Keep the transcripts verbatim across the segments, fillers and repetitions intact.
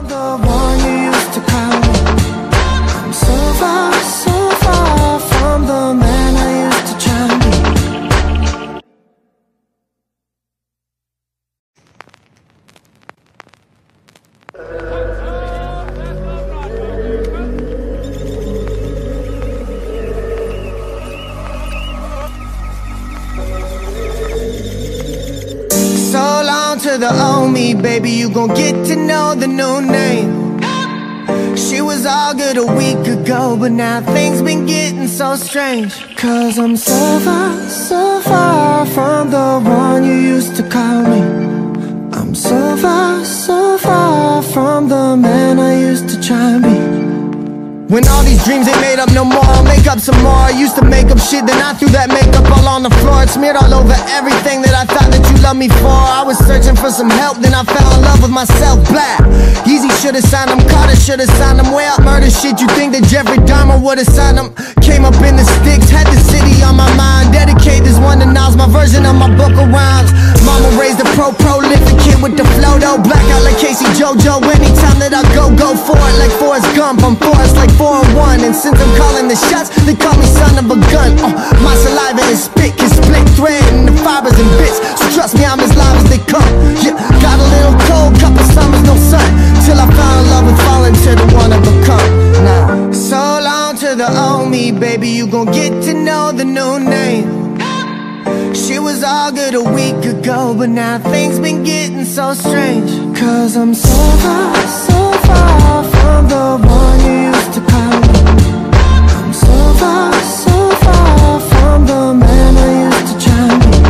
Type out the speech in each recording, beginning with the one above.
the one you used to call me. I'm so far, so far from the man I used to try to be. So long to the old me, baby, you gon' get to know the new name. She was all good a week ago, but now things been getting so strange. Cause I'm so far, so far from the one you used to call me. I'm so far, so far from the man I used to try to be. When all these dreams ain't made up no more, I'll make up some more. I used to make up shit, then I threw that makeup all on the floor. It smeared all over everything that I thought that you loved me for. I was searching for some help, then I fell in love with myself. Black Easy should've signed him, Carter should've signed him. Way up murder shit, you think that Jeffrey Dahmer would've signed him. Came up in the sticks, had the city on my mind. Dedicate this one to Nas, my version of my book of rhymes. Mama raised a pro, prolific kid with the flow though. Blackout like Casey JoJo, anytime that I go, go for it. Like Forrest Gump, I'm Forrest like four and one. And since I'm calling the shots, they call me son of a gun. uh, My saliva and spit can split thread into fibers and bits. So trust me, I'm as live as they come. Yeah, got a little cold, couple summers, no sun, till I fell in love with falling to the one I become. Now, so long to the old me, baby, you gon' get to know the new name. She was all good a week ago, but now things been getting so strange. Cause I'm so far, so far from the one you used to call me. I'm so far, so far from the man I used to try to be.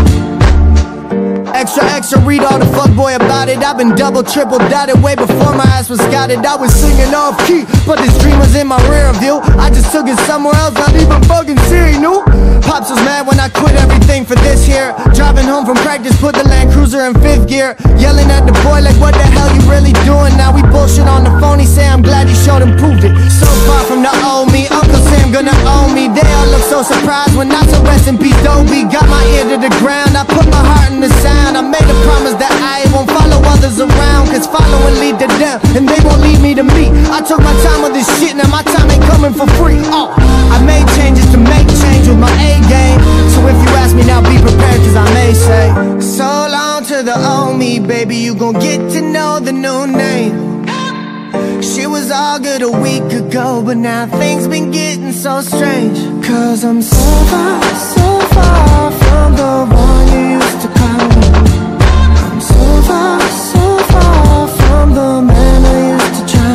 Extra, extra, read all the fuckboy about it. I've been double, triple dotted way before my ass was scouted. I was singing off key, but this dream was in my rear view. I just took it somewhere else, not even fucking Siri knew. Pops was mad when I quit everything for this here. Driving home from practice, put the Land Cruiser in fifth gear. Yelling at the boy like, what the hell you really doing? Now we bullshit on the phone, he say I'm glad you showed and proved it. So far from the old me, Uncle Sam gonna own me. They all look so surprised when I said rest in peace Dobie. Got my ear to the ground, I put my heart in the sound. I made a promise that I won't follow others around, cause following lead to them, and they won't lead me to me. I took my time with this shit, now my time ain't coming for free. Oh, I made changes to make change with my A game. So if you ask me now, be prepared, cause I may say, so long to the old me, baby, you gon' get to know the new name. She was all good a week ago, but now things been getting so strange. Cause I'm so far, so far from the one you used to call me. I'm so far, so far from the man I used to try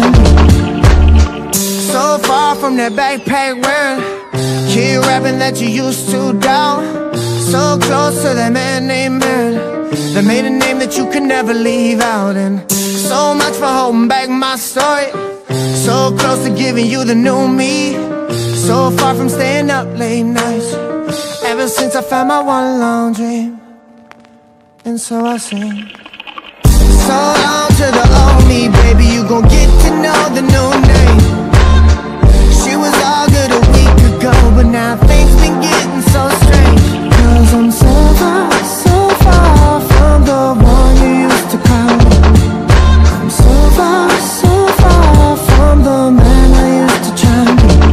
to be. So far from that backpack wearing kid rapping that you used to down. So close to that man named Mary, that made a name that you could never leave out. And so much for holding back my story, so close to giving you the new me. So far from staying up late nights, ever since I found my one long dream. And so I sing, so long to the old me, baby, you gon' get to know the new name. She was all good a week ago, but now things been getting so strange. Cause I'm so far, so far from the one you used to call me. I'm so far, so far from the man I used to try to be.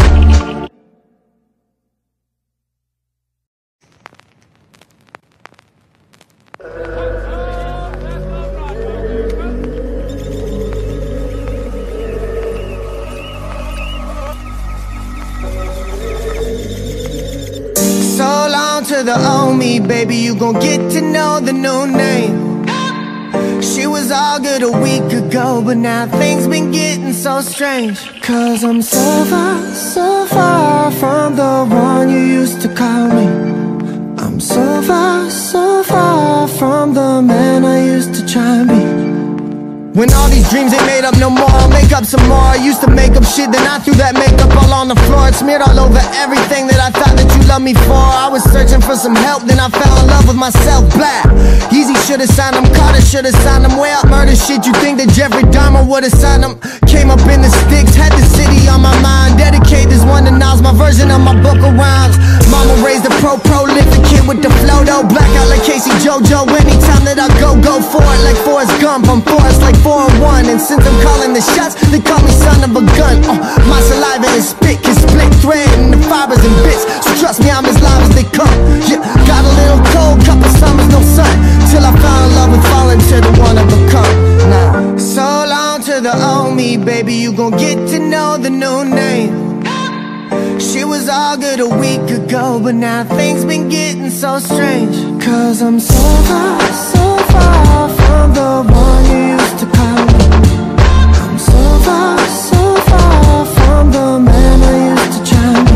To the old me, baby, you gon' get to know the new name. She was all good a week ago, but now things been getting so strange. Cause I'm so far, so far from the one you used to call me. I'm so far, so far from the man I used to try to be. When all these dreams ain't made up no more, I'll make up some more. I used to make up shit, then I threw that makeup all on the floor. It smeared all over everything that I thought that you loved me for. I was searching for some help, then I fell in love with myself. Black Easy should've signed him, Carter should've signed him. Way up murder shit, you think that Jeffrey Dahmer would've signed him. Came up in the sticks, had the city on my mind. Dedicate this one to Nas, my version of my book of rhymes. Mama raised a pro, prolific kid with the flow though. Blackout like Casey JoJo. Anytime that I go, go for it like Forrest Gump. I'm Forrest like four and one. And since I'm calling the shots, they call me son of a gun. uh, My saliva and spit can split thread into fibers and bits. So trust me, I'm as live as they come. Yeah, got a little cold, couple summers, no sun, till I fell in love with falling to the one I become. Now, so long to the old me, baby, you gon' get to know the new name. She was all good a week ago, but now things been getting so strange. Cause I'm so far, so far from the one you used to call me. I'm so far, so far from the man I used to try me.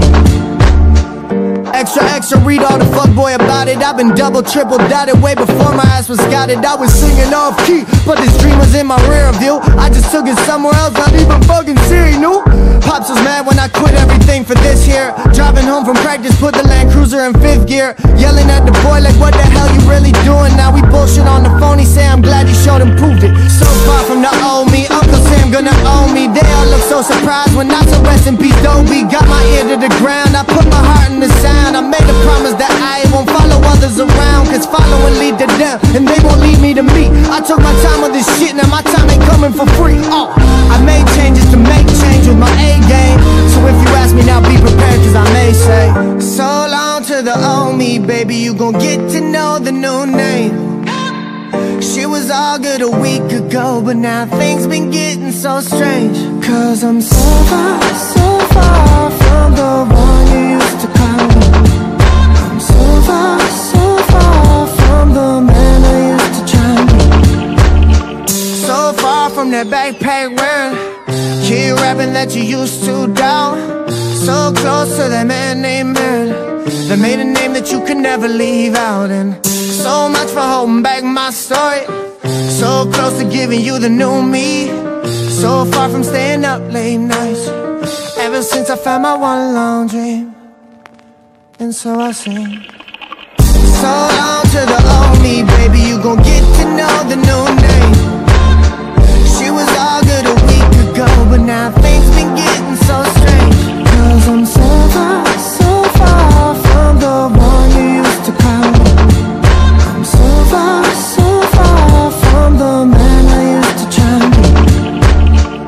Extra, extra, read all the fuckboy about it. I've been double, triple dotted way before my ass was scouted. I was singing off key, but this dream was in my rear view. I just took it somewhere else, not even fucking Siri knew. Pops was mad when I quit everything for this here. Driving home from practice, put the Land Cruiser in fifth gear. Yelling at the boy like, what the hell you really doing? Now we bullshit on the phone, he say I'm glad you showed him, proved it. So far from the old me, Uncle Sam gonna own me. They all look so surprised when I said rest in peace, Dobie. Got my ear to the ground, I put my heart in the sound. I made a promise that I won't follow others around, cause following lead to them, and they won't lead me to me. I took my time with this shit, now my time ain't coming for free. Oh, I made changes to make change with my A game. So if you ask me now, be prepared, cause I may say, so long to the old me, baby, you gon' get to know the new name. She was all good a week ago, but now things been getting so strange. Cause I'm so far, so far from the one you used to call me. I'm so far, so far from the man I used to try me. So far from that backpack wearing, kid rapping that you used to down. So close to that man named Meredith, that made a name that you could never leave out. And so much for holding back my story, so close to giving you the new me. So far from staying up late nights, ever since I found my one long dream. And so I sing, so long to the old me, baby, you gon' get to know the new name. She was all good a week ago, but now things been getting so strange. Cause I'm so far, so far from the one you used to call me. I'm so far, so far from the man I used to try me.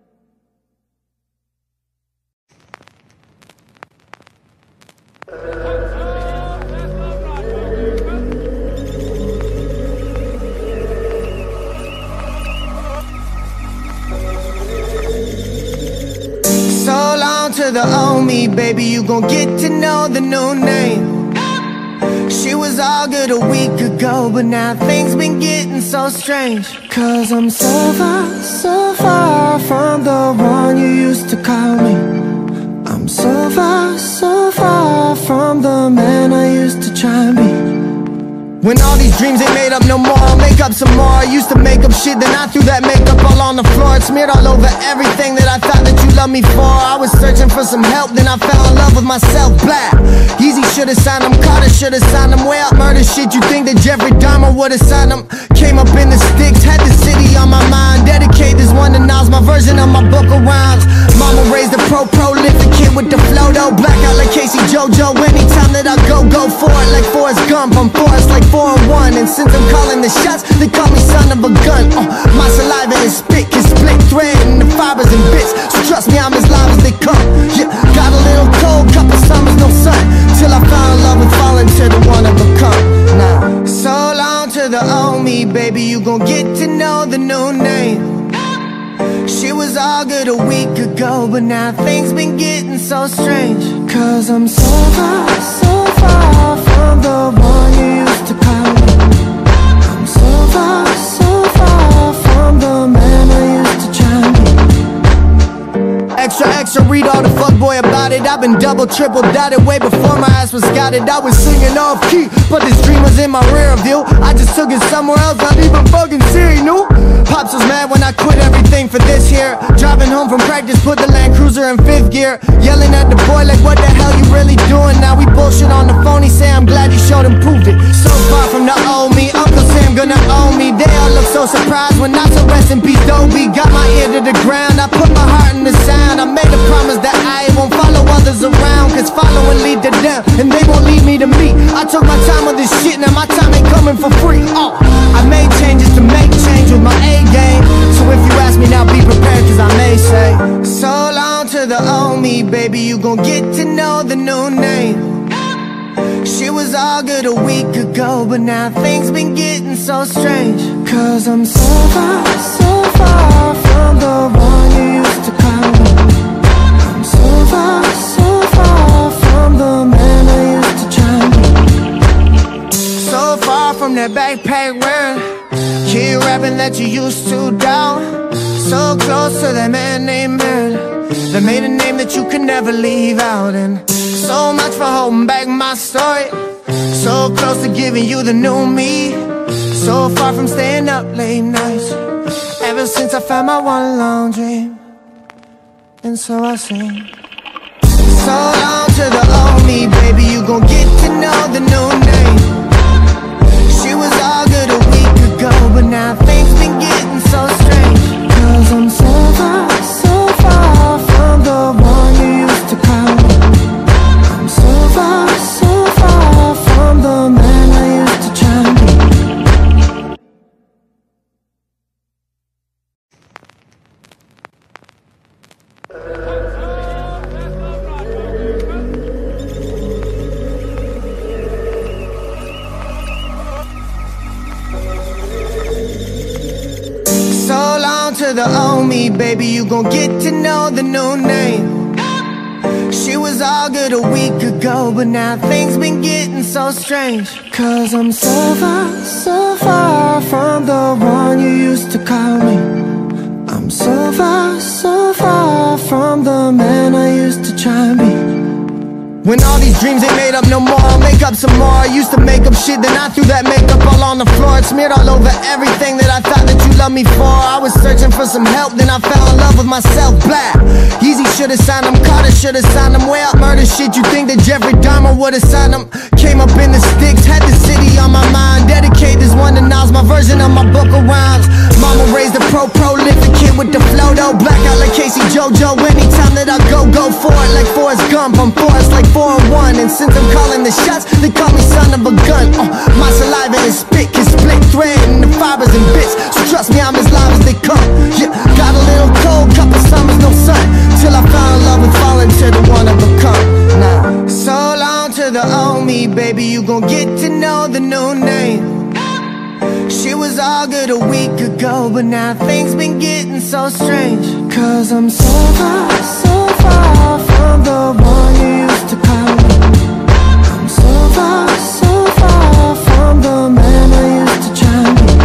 So long to the old me, baby, you gon' get to know the new name. She was all good a week ago, but now things been getting so strange. Cause I'm so far, so far from the one you used to call me. I'm so far, so far from the man I used to try me. When all these dreams ain't made up no more, I'll make up some more. I used to make up shit, then I threw that makeup all on the floor. It smeared all over everything that I thought that you loved me for. I was searching for some help, then I fell in love with myself. Blah, Easy should've signed him, Carter should've signed him. Way up murder shit, you think that Jeffrey Dahmer would've signed him? Came up in the sticks, had the city on my mind. Dedicate this one to Nas, my version of my book of rhymes. Mama raised a pro, prolific kid with the flow though. Blackout like Casey JoJo. Anytime that I go, go for it like Forrest Gump. I'm Forrest like four and one. And since I'm calling the shots, they call me son of a gun. uh, My saliva and spit can split thread into fibers and bits. So trust me, I'm as live as they come. Yeah, got a little cold, couple summers, no sun, till I fell in love with falling to the one I become. Now, so long to the old me, baby, you gon' get to know the new name. She was all good a week ago, but now things been getting so strange. Cause I'm so far, so far from the one you used to call me. I'm so far, so far from the man I used to try me. Extra, extra, read all the fuckboy about it. I've been double, triple dotted way before my ass was scouted. I was singing off key, but this dream was in my rear view. I just took it somewhere else, not even fucking Siri knew. Pops was mad when I quit everything for this here. Driving home from practice, put the Land Cruiser in fifth gear. Yelling at the boy like, what the hell you really doing? Now we bullshit on the phone, he say I'm glad you showed him, proved it. So far from the old me, Uncle Sam gonna own me. They all look so surprised when I said rest in peace, Dobie. Got my ear to the ground, I put my heart in the sound. I made a promise that I won't follow others around, cause cause following lead to them, and they won't lead me to me. I took my time with this shit, now my time ain't coming for free. Oh, I made changes to make change with my A game. So if you ask me now, be prepared, cause I may say, so long to the old me, baby, you gon' get to know the new name. She was all good a week ago, but now things been getting so strange. Cause I'm so far, so far from the one you used to call me. I'm so far, so far from the man I used to try me. So far from that backpack wearing, kid rapping that you used to down. So close to that man named Aaron, that made a name that you could never leave out. And so much for holding back my story, so close to giving you the new me. So far from staying up late nights, ever since I found my one long dream. And so I sing, so long to the old me, baby, you gon' get to know the new name. She was all good a week ago, but now things been getting so strange. Cause I'm so far, so far from the one you used to call me. I'm so far, so far from the man I used to try me. So long to the old me, baby, you gon' get to know the new name. She was all good a week ago, but now things been getting so strange. Cause I'm so far, so far from the one you used to call me. I'm so far, so far from the man I used to try me. When all these dreams ain't made up no more, I'll make up some more. I used to make up shit, then I threw that makeup all on the floor. It smeared all over everything that I thought that you loved me for. I was searching for some help, then I fell in love with myself. Black Easy should've signed him, Carter should've signed him. Way out murder shit, you think that Jeffrey Dahmer would've signed him. Came up in the sticks, had the city on my mind. Dedicate this one to Nas, my version of my book of rhymes. Mama raised a pro, prolific kid with the flow though. Blackout like Casey JoJo, anytime that I go, go for it. Like Forrest Gump, I'm Forrest like four and one. And since I'm calling the shots, they call me son of a gun. uh, My saliva and spit can split thread into fibers and bits. So trust me, I'm as live as they come. Yeah, got a little cold, couple summers, no sun, till I fell in love and fall into the one I've become. Now, so long to the old me, baby, you gon' get to know the new name. She was all good a week ago, but now things been getting so strange. Cause I'm so far, so far from the one you used to call me. I'm so far, so far from the man I used to try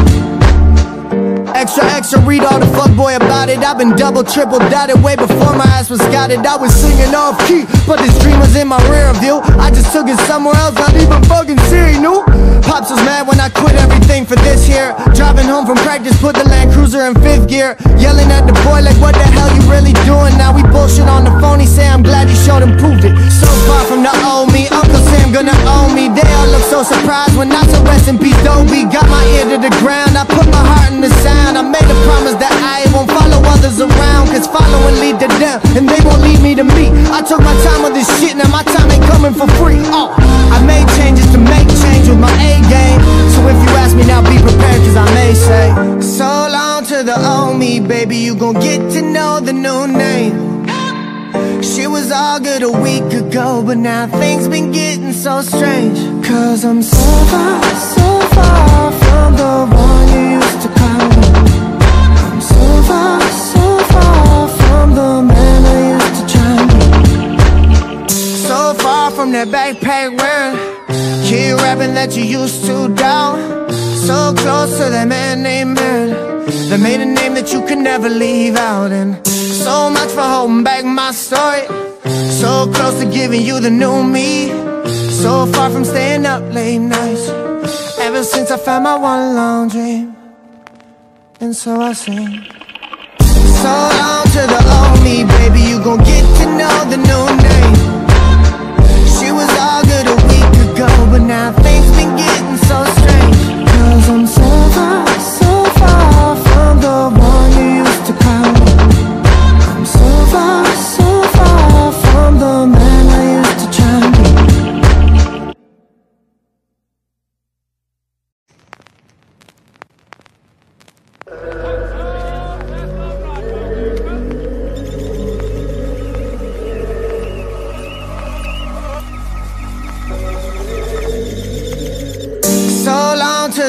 me. Extra, extra, read all the fuckboy about it. I've been double, triple dotted way before my ass was scouted. I was singing off key, but this dream was in my rear view. I just took it somewhere else, not even fucking Siri knew. Pops was mad when I quit everything for this here. Driving home from practice, put the Land Cruiser in fifth gear. Yelling at the boy like, what the hell you really doing? Now we bullshit on the phone, he say I'm glad he showed and proved it. So far from the old me, Uncle Sam gonna own me. They all look so surprised when I said rest in peace Dobie. Got my ear to the ground, I put my heart in the sound. I made a promise that I won't follow others around, cause following lead to them, and they won't lead me to me. I took my time with this shit, now my time ain't coming for free. Oh, I made changes to make change with my A game. So if you ask me now, be prepared, cause I may say, so long to the old me, baby, you gon' get to know the new name. She was all good a week ago, but now things been getting so strange. Cause I'm so far, so far from the one you used to call me. I'm so far, so far from the man I used to try me. So far from that backpack wearing, kid rapping that you used to down. So close to that man named Aaron, that made a name that you could never leave out. And so much for holding back my story, so close to giving you the new me. So far from staying up late nights, ever since I found my one long dream. And so I sing, so long to the old me, baby, you gon' get to know the new name. She was all good a week ago, but now things been getting so strange. Cause I'm so far, so far from the one you used to call me. I'm so far, so far from the man I used to try.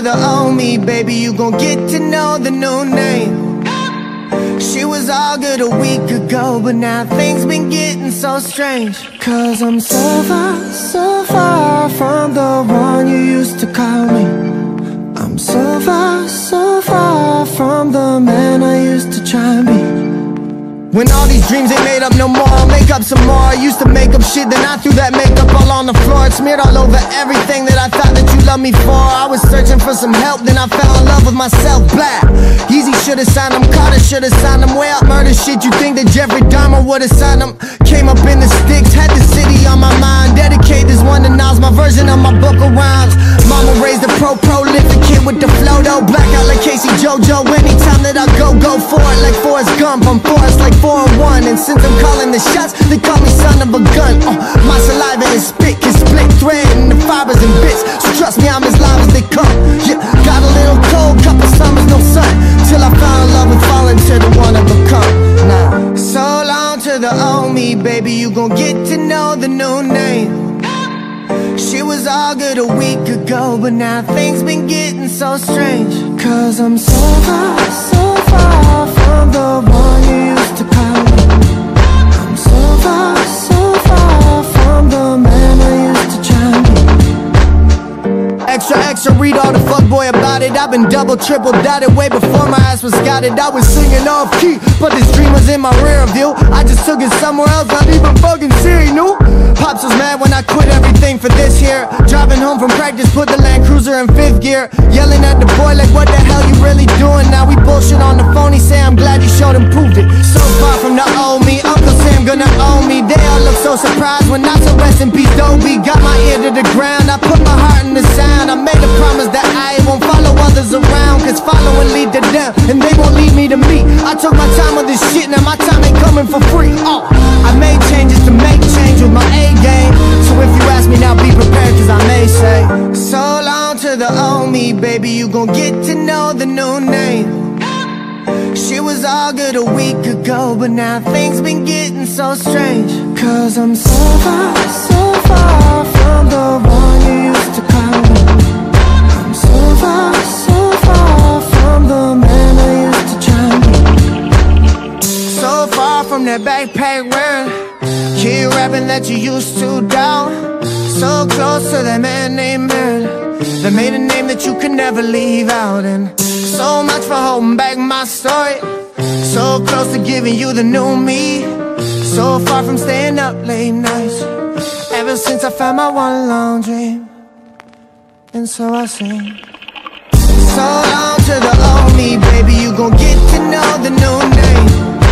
the old me, baby, you gon' get to know the new name. She was all good a week ago, but now things been getting so strange. Cause I'm so far, so far from the one you used to call me. I'm so far, so far from the man I used to try and be. When all these dreams ain't made up no more, I'll make up some more. I used to make up shit, then I threw that makeup all on the floor. It smeared all over everything that I thought that you loved me for. I was searching for some help, then I fell in love with myself. Black Easy should've signed him, Carter should've signed him. Way up murder shit, you think that Jeffrey Dahmer would've signed him? Came up in the sticks, had the city on my mind. Dedicate this one to Nas, my version of my book of rhymes. Mama raised a pro, prolific kid with the flow though. Blackout like Casey JoJo, anytime that I go, go for it. Like Forrest Gump, I'm Forrest like four and one. And since I'm calling the shots, they call me son of a gun. uh, My saliva and spit can split thread in the fibers and bits. So trust me, I'm as live as they come. Yeah, got a little cold, couple summers, no sun, till I fell in love with falling to the one I become. Nah, so long to the old me, baby, you gon' get to know the new name. She was all good a week ago, but now things been getting so strange. Cause I'm so far, so far from the one you used to call me. I'm so far, so far from the man I used to try and be. Extra, extra, read all the fuckboy about it. I've been double, triple dotted way before my ass was got it. I was singing off key, but this dream was in my rear view. I just took it somewhere else, not even fucking Siri knew. Pops was mad when I quit everything for this here. Driving home from practice, put the Land Cruiser in fifth gear. Yelling at the boy like, what the hell you really doing? Now we bullshit on the phone, he say I'm glad you showed him, proved it. So far from the old me, Uncle Sam gonna own me. They all look so surprised when I said rest in peace, Dobie. Got my ear to the ground, I put my heart in the sound. I made a promise that I won't follow others around, cause following lead to them, and they won't lead me to me. I took my time with this shit, now my time ain't coming for free. Oh, I made changes to make change with my A game. So if you ask me now, be prepared, cause I may say, so long to the old me, baby, you gon' get to know the new name. She was all good a week ago, but now things been getting so strange. Cause I'm so far, so far from the one you used to call me. I'm so far, so far from the man I used to try and be. So far from that backpack wearing, kid rapping that you used to down. So close to that man named Merlin, that made a name that you could never leave out. And so much for holding back my story, so close to giving you the new me. So far from staying up late nights, ever since I found my one long dream. And so I sing, so long to the old me, baby, you gon' get to know the new name.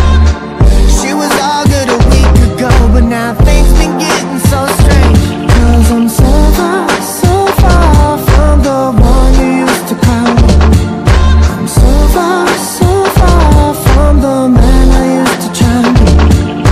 She was all good a week ago, but now things been getting so strange. Cause I'm so far, so far from the one you used to call me. I'm so far, so far from the man I used to try and be.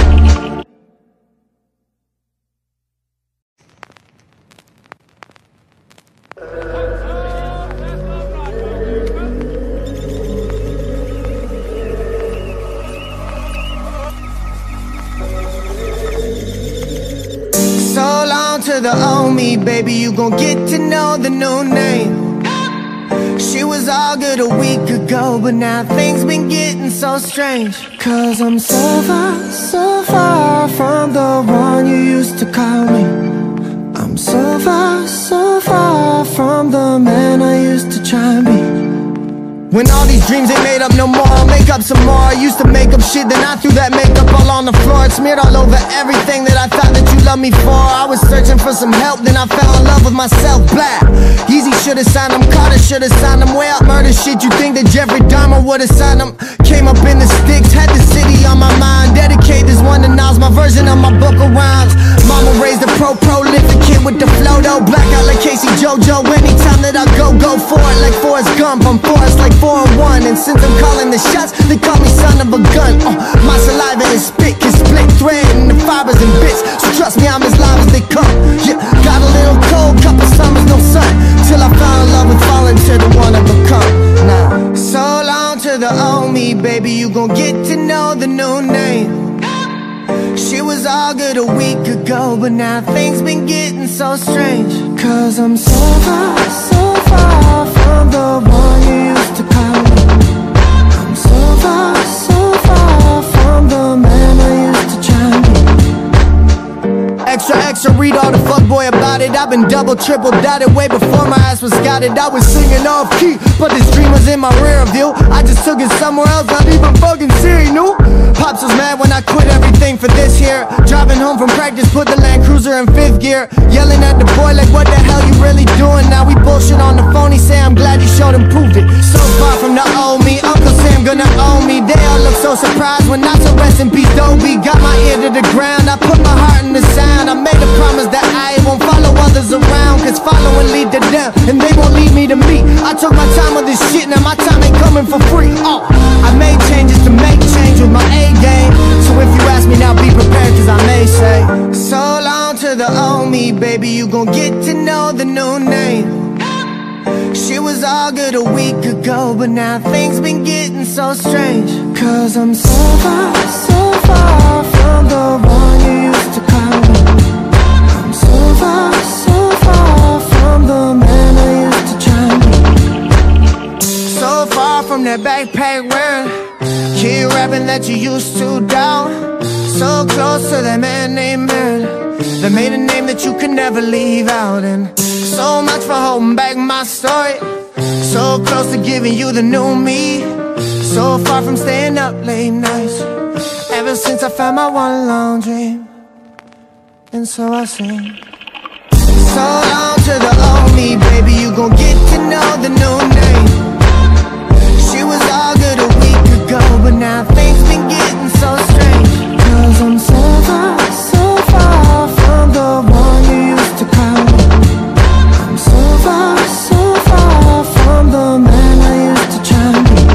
So long to the old me, baby, you gon' get to know the new name. She was all good a week ago, but now things been getting so strange. Cause I'm so far, so far from the one you used to call me. I'm so far, so far from the man I used to try and be. When all these dreams ain't made up no more, I'll make up some more. I used to make up shit, then I threw that makeup all on the floor. It smeared all over everything that I thought that you loved me for. I was searching for some help, then I fell in love with myself. Black Easy should've signed him, Carter should've signed him. Way up murder shit, you think that Jeffrey Dahmer would've signed him? Came up in the sticks, had the city on my mind. Dedicate this one to Nas, my version of my book of rhymes. Mama raised a pro, prolific kid with the flow though. Blackout like Casey JoJo, anytime that I go, go for it. Like Forrest Gump, I'm Forrest like four and one. And since I'm calling the shots, they call me son of a gun. uh, My saliva and spit can split thread in the fibers and bits. So trust me, I'm as live as they come. Yeah, got a little cold, couple summers, no sun, till I fell in love with falling to the one I become. Nah, so long to the old me, baby, you gon' get to know the new name. She was all good a week ago, but now things been getting so strange. Cause I'm so far, so far from from the one you used to call me. I'm so far, so far from the man I used to try to be. Extra, extra, read all the fuckboy about it. I've been double, triple dotted way before my ass was scouted. I was singing off key, but this dream was in my rear view. I just took it somewhere else, not even fucking Siri knew. Pops was mad when I quit everything for this here. Driving home from practice, put the Land Cruiser in fifth gear. Yelling at the boy like, what the hell you really doing? Now we bullshit on the phone, he say I'm glad you showed him, proved it. So far from the old me, Uncle Sam gonna own me. They all look so surprised when I said rest in peace Dobie. Got my ear to the ground, I put my heart in the sound. I made a promise that I won't follow others around, cause following lead to them, and they won't lead me to me. I took my time with this shit, now my time ain't coming for free. Oh, I made changes to make change with my A game. So if you ask me now, be prepared, cause I may say, so long to the old me, baby, you gon' get to know the new name. She was all good a week ago, but now things been getting so strange. Cause I'm so far, so far from the one you used to call me. I'm so far, so far from the man I used to try to be. So far from that backpack wearing, kid rapping that you used to down. So close to that man named Merlin, that made a name that you could never leave out. And so much for holding back my story, so close to giving you the new me. So far from staying up late nights, ever since I found my one long dream. And so I sing, so long to the old me, baby, you gon' get to know the new name. She was all good a week ago, but now things been getting so strange. Cause I'm so far, so far from the one you used to call me. I'm so far, so far from the man I used to try to be.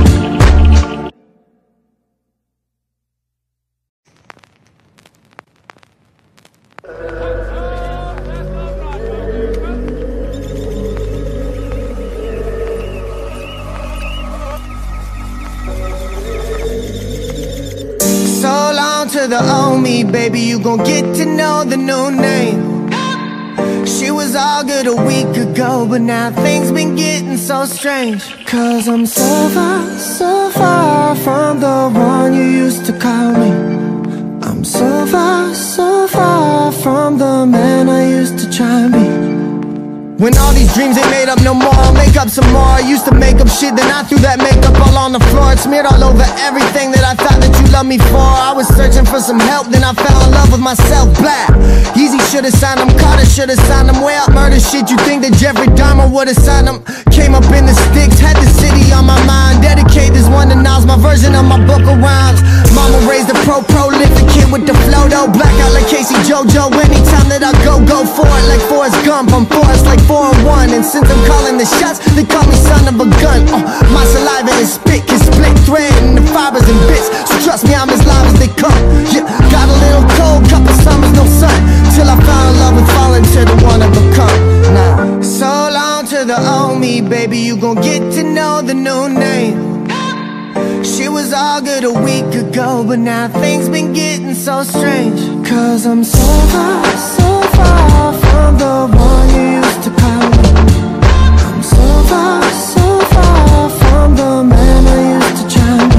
So long to the old me, baby, you gon' get to know the new name. She was all good a week ago, but now things been getting so strange. Cause I'm so far, so far from the one you used to call me. I'm so far, so far from the man I used to try to be. When all these dreams ain't made up no more, I'll make up some more. I used to make up shit, then I threw that makeup all on the floor. It smeared all over everything that I thought that you loved me for. I was searching for some help, then I fell in love with myself. Black Easy should've signed him, Carter should've signed him. Way up murder shit, you think that Jeffrey Dahmer would've signed him. Came up in the sticks, had the city on my mind. Dedicate this one to Nas, my version of my book of rhymes. Mama raised a pro, prolific kid with the flow though. Blackout like Casey JoJo, anytime that I go, go for it. Like Forrest Gump, I'm Forrest like four and one. And since I'm calling the shots, they call me son of a gun. uh, My saliva and spit can split thread into fibers and bits. So trust me, I'm as live as they come. Yeah, got a little cold, couple summers, no sun, till I fell in love with falling to the one I become. Nah, so long to the old me, baby, you gon' get to know the new name. She was all good a week ago, but now things been getting so strange. Cause I'm so far, so far from the one you used to call me. I'm so far, so far from the man I used to try to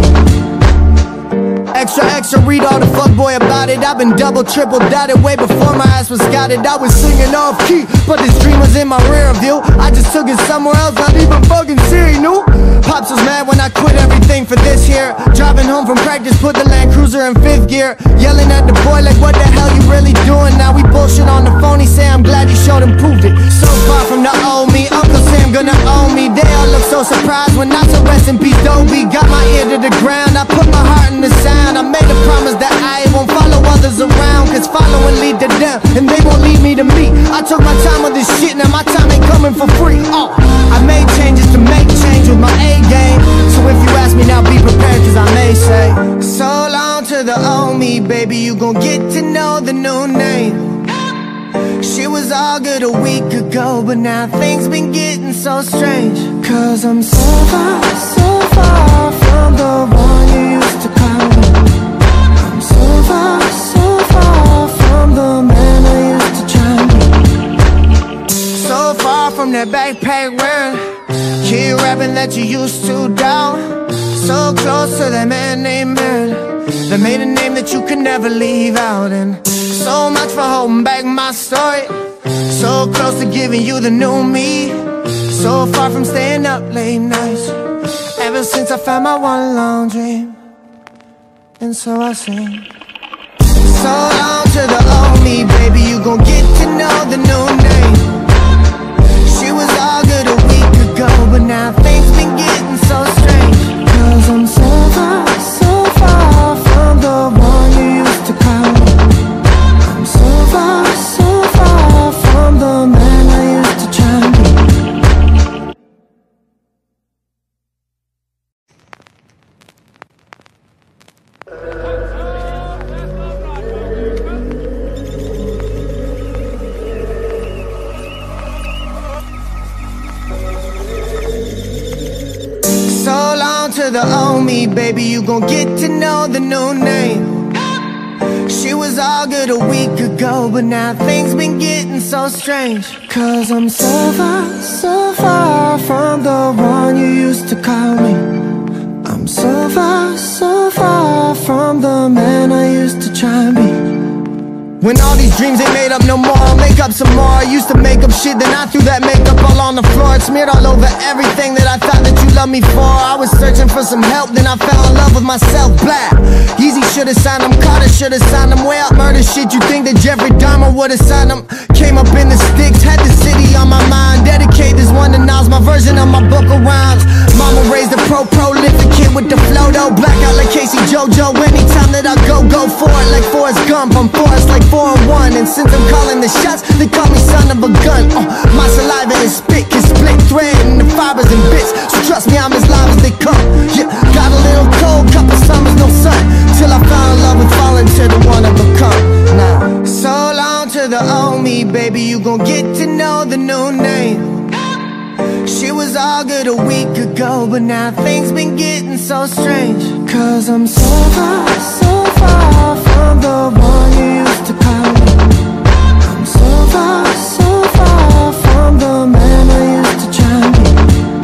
be. Extra, extra, read all the fuckboy about it. I've been double, triple dotted way before my ass was scouted. I was singing off key, but this dream was in my rear view. I just took it somewhere else, not even fucking Siri knew. Pops was mad when I quit everything for this here. Driving home from practice, put the Land Cruiser in fifth gear. Yelling at the boy like, what the hell you really doing? Now we bullshit on the phone, he say I'm glad you showed him, proved it. So far from the old me, Uncle Sam gonna own me. They all look so surprised when I said rest in peace Dobie. Got my ear to the ground, I put my heart in the sound. I made a promise that I won't follow others around, cause following lead to them, and they won't lead me to me. I took my time with this shit, now my time ain't coming for free. Oh, I made changes to make change with my A game. So if you ask me now, be prepared, cause I may say, so long to the old me, baby, you gon' get to know the new name. She was all good a week ago, but now things been getting so strange. Cause I'm so far, so far from the one you used to call me. I'm so far, so far from the man I used to try to be. So far from that backpack wearing, kid rapping that you used to down. So close to that man named Mary, that made a name that you could never leave out. And so much for holding back my story, so close to giving you the new me, so far from staying up late nights, ever since I found my one long dream. And so I sing. So long to the old me, baby, you gon' get to know the new name. She was all good a week ago, but now things been getting so strange. Cause I'm so far, so far from the one you used to call me. I'm so far, so far from the man I used to try to be. To the old me, baby, you gon' get to know the new name. She was all good a week ago, but now things been getting so strange. Cause I'm so far, so far from the one you used to call me. I'm so far, so far from the man I used to try to be. When all these dreams ain't made up no more, I'll make up some more. I used to make up shit, then I threw that makeup all on the floor. It smeared all over everything that I thought that you loved me for. I was searching for some help, then I fell in love with myself. Blah. Easy should've signed him, Carter should've signed him. Way up murder shit, you think that Jeffrey Dahmer would've signed him? Came up in the sticks, had the city on my mind. Dedicate this one to Nas, my version of my book of rhymes. Mama raised a pro, prolific kid with the flow though. Blackout like Casey JoJo, anytime that I go, go for it. Like Forrest Gump, I'm Forrest like four and one. And since I'm calling the shots, they call me son of a gun. uh, My saliva and spit can split thread into fibers and bits. So trust me, I'm as live as they come. Yeah, got a little cold, couple summers, no sun, till I fell in love and fall into the one I become. Now, so long to the old me, baby, you gon' get to know the new name. She was all good a week ago, but now things been getting so strange. Cause I'm so far, so far from the one you used to call me. I'm so far, so far from the man I used to try to be.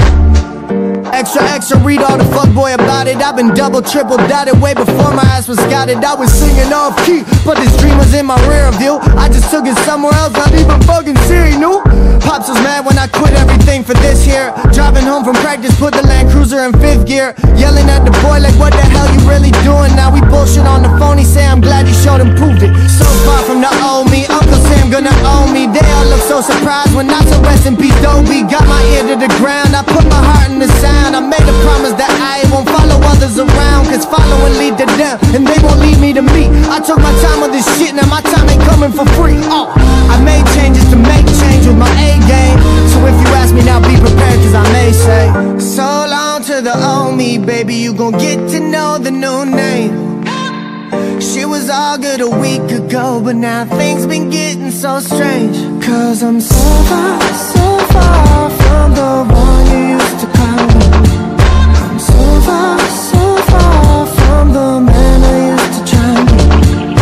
Extra, extra, read all the fuckboy about it. I've been double, triple dotted way before my ass was scouted. I was singing off key, but this dream was in my rear view. I just took it somewhere else, not even fucking Siri knew. Pops was mad when I quit everything for this here. Driving home from practice, put the Land Cruiser in fifth gear. Yelling at the boy like, what the hell you really doing? Now we bullshit on the phone, he say I'm glad he showed and proved it. So far from the old me, Uncle Sam gonna own me. They all look so surprised when I said rest in peace Dobie. Got my ear to the ground, I put my heart in the sound. I made a promise that I won't follow others around, cause following lead to them, and they won't lead me to me. I took my time with this shit, now my time ain't coming for free. Oh, I made changes to make change with my A game. So if you ask me now, be prepared, cause I may say. So long to the old me, baby, you gon' get to know the new name. She was all good a week ago, but now things been getting so strange. Cause I'm so far, so far from the one you used to call me. I'm so far, so far from the man I used to try to be.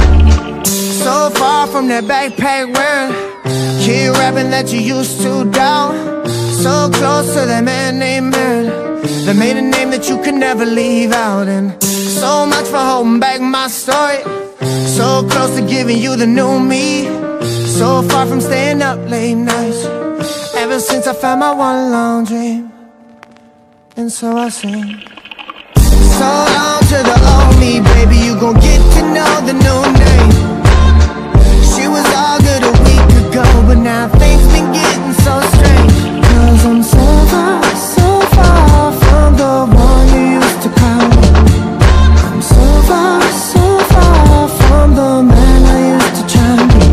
So far from that backpack wearing, kid rapping that you used to down. So close to that man named Mary, that made a name that you could never leave out. And so much for holding back my story, so close to giving you the new me, so far from staying up late nights, ever since I found my one long dream. And so I sing. So long to the old me, baby, you gon' get to know the new name. She was all good a week ago, but now things been getting so strange. Cause I'm so far, so far from the one you used to call me. I'm so far, so far from the man I used to try to be.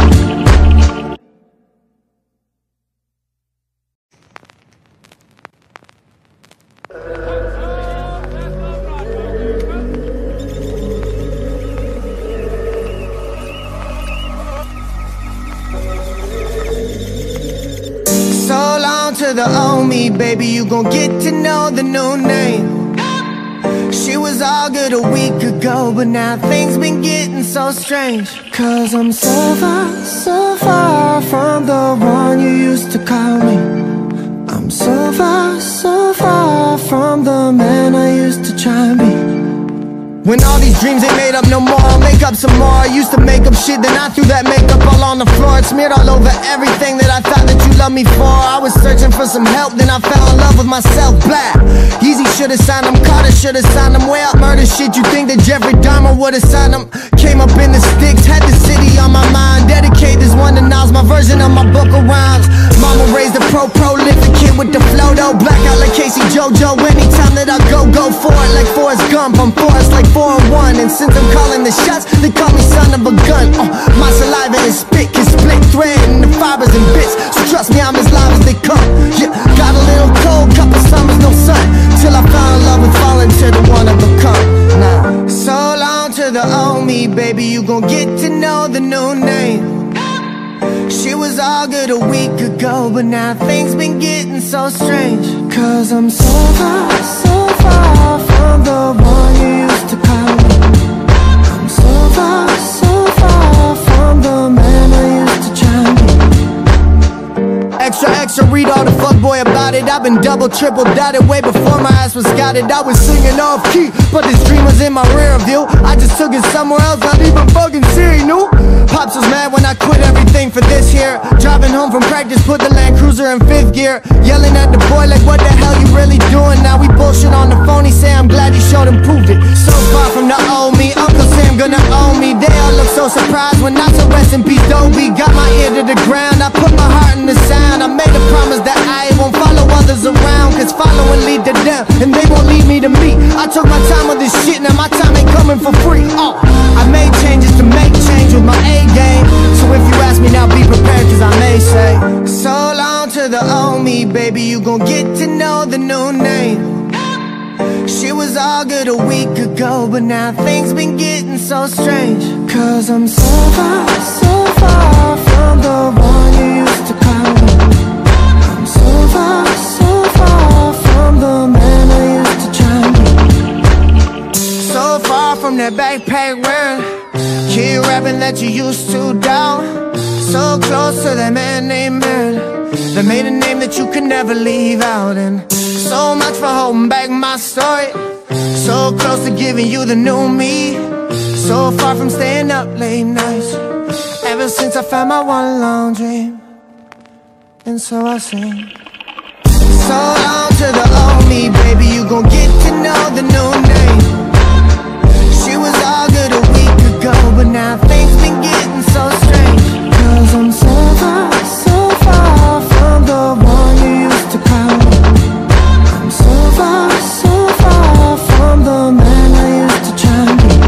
To the old me, baby, you gon' get to know the new name. She was all good a week ago, but now things been getting so strange. Cause I'm so far, so far from the one you used to call me. I'm I'm so far, so far from the man I used to try and be. When all these dreams ain't made up no more, I'll make up some more. I used to make up shit, then I threw that makeup all on the floor. It smeared all over everything that I thought that you loved me for. I was searching for some help, then I fell in love with myself. Black Easy should've signed him, Carter should've signed him. Way out murder shit, you think that Jeffrey Dahmer would've signed him. Came up in the sticks, had the city on my mind. Dedicate this one to Nas, my version of my book of rhymes. Mama raised a pro, prolific kid with the flow though. Blackout like Casey JoJo, anytime that I go, go for it. Like Forrest Gump, I'm Forrest like four and one. And since I'm calling the shots, they call me son of a gun. uh, My saliva and spit can split thread into fibers and bits. So trust me, I'm as live as they come. Yeah, got a little cold, couple summers, no sun, till I fell in love with falling to the one I become. Now, so long to the old me, baby, you gon' get to know the new name. She was all good a week ago, but now things been getting so strange. Cause I'm so far, so far from the one you used to call me. I'm so far, so far from the man I used to try and be. Extra, extra, read all the fuckboy about it. I've been double, triple dotted way before my ass was scouted. I was singing off key, but this dream was in my rear view. I just took it somewhere else, not even fucking Siri knew. Pops was mad when I quit everything for this here. Driving home from practice, put the Land Cruiser in fifth gear. Yelling at the boy like, what the hell you really doing? Now we bullshit on the phone, he say I'm glad he showed and proved it. So far from the old me, Uncle Sam gonna own me. They all look so surprised when I said rest in peace Dobie. Got my ear to the ground, I put my heart in the sound. I made a promise that I won't follow others around, cause following lead to them, and they won't lead me to me. I took my time with this shit, now my time ain't coming for free. uh, I made changes to make change with my A game. So if you ask me now, be prepared, cause I may say, so long to the old me, baby, you gon' get to know the new name. She was all good a week ago, but now things been getting so strange. Cause I'm so far, so far from the one you used to call me. I'm so far, so far from the man I used to try and be. So far from that backpack wearing kid rapping that you used to down. So close to that man named Merrill, that made a name that you could never leave out. And so much for holding back my story, so close to giving you the new me. So far from staying up late nights, ever since I found my one long dream. And so I sing, so long to the old me, baby, you gon' get to know the new name. She was all good a week ago, but now things been getting so strange. Cause I'm so far, so far from the one you used to call me. I'm so far, so far from the man I used to try and be.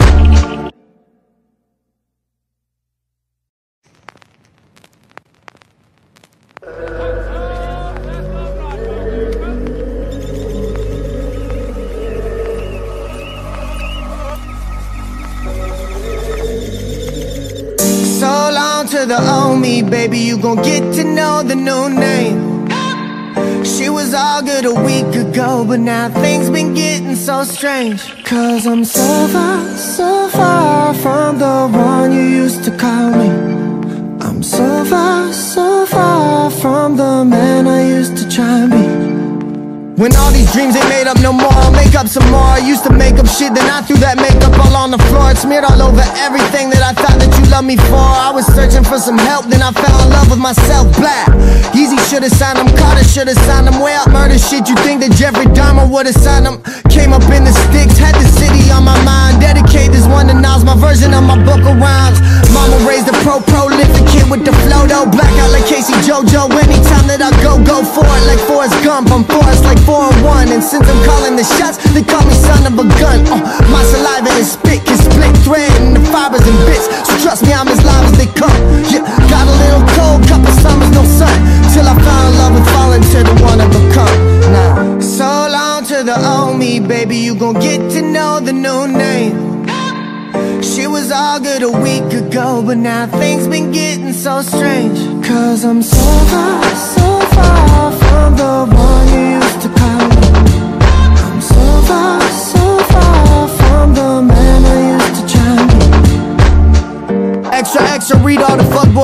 So long to the old me, baby, you gon' get to know the new name. She was all good a week ago, but now things been getting so strange. Cause I'm so far, so far from the one you used to call me. I'm so far, so far from the man I used to try and be. When all these dreams ain't made up no more, I'll make up some more. I used to make up shit, then I threw that makeup all on the floor. It smeared all over everything that I thought that you loved me for. I was searching for some help, then I fell in love with myself. Black Easy should've signed him, Carter should've signed him. Way out murder shit, you think that Jeffrey Dahmer would've signed him. Came up in the sticks, had the city on my mind. Dedicate this one to Nas, my version of my book of rhymes. Mama raised a pro, prolific kid with the flow though. Blackout like Casey JoJo, anytime that I go, go for it. Like Forrest Gump, I'm Forrest like four and one. And since I'm calling the shots, they call me son of a gun. uh, My saliva and spit can split thread into fibers and bits. So trust me, I'm as live as they come. Yeah, got a little cold, couple summers, no sun, till I fell in love with falling to the one I become. Now, so long to the old me, baby, you gon' get to know the new name. She was all good a week ago, but now things been getting so strange. Cause I'm so far, so far from the one you used to call me. I'm so far, so far from the man I used to try and be. Extra, extra, read all the fuckboy about it.